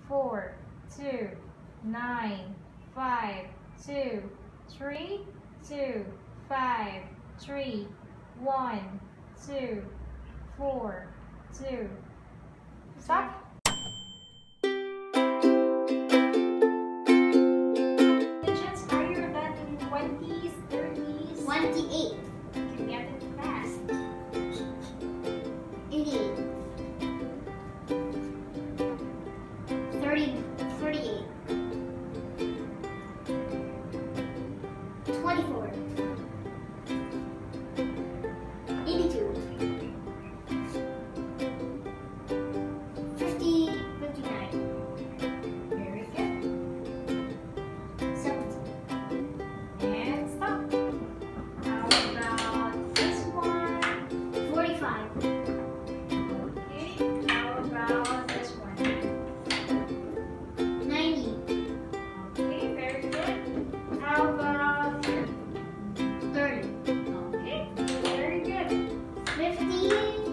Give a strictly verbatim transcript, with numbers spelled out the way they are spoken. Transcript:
four, two, nine, five, two, three, two, five, three, one, two, four, two. Stop. Digits, are you done in twenties, thirties? twenty-eight. Can you get it fast? eighty-eight. thirty, thirty-eight. twenty-four. eighty-two. fifty, fifty-nine. Very good. seventy. And stop. How about this one? forty-five. Okay. How about this one? ninety. Okay, very good. How about thirty. okay, very good. fifty.